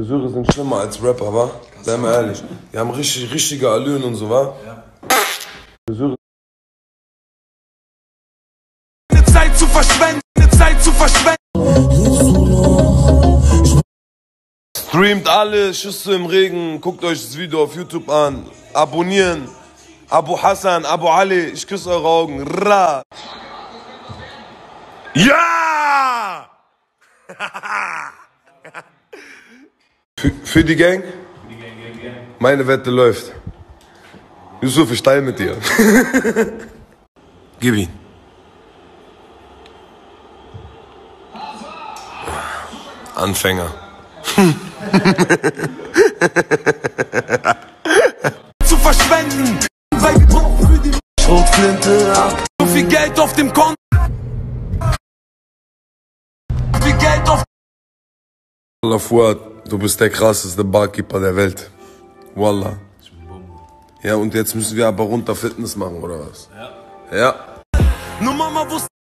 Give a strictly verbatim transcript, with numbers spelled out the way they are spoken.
Friseure sind schlimmer als Rapper, wa? Sei mal ehrlich. Die haben richtig, richtige Allüren und so, wa? Ja. Friseure. Eine Zeit zu verschwenden, eine Zeit zu verschwenden. Streamt alle Schüsse im Regen, guckt euch das Video auf YouTube an, abonnieren. Abu Hassan, Abu Ali, ich küsse eure Augen. Ra. Ja! für, für die Gang? Meine Wette läuft. Yusuf, ich teile mit dir. Gib ihn. Anfänger. Zu verschwenden. Schrotflinte ab. So viel Geld auf dem Konto. So viel Geld auf. Wallah Fuad, du bist der krasseste Barkeeper der Welt. Wallah. Ja, und jetzt müssen wir aber runter Fitness machen, oder was? Ja. Ja. Nur Mama wusste.